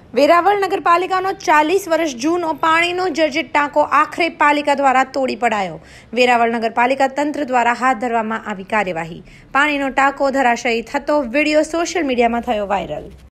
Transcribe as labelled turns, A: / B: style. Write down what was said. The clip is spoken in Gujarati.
A: વેરાવળ નગરપાલિકાનો 40 વર્ષ જૂનો પાણીનો જર્જરિત ટાંકો આખરે પાલિકા દ્વારા તોડી પડાયો। વેરાવળ નગરપાલિકા તંત્ર દ્વારા હાથ ધરવામાં આવી કાર્યવાહી। પાણીનો ટાંકો ધરાશાયી થતો વિડીયો સોશિયલ મીડિયામાં થયો વાયરલ।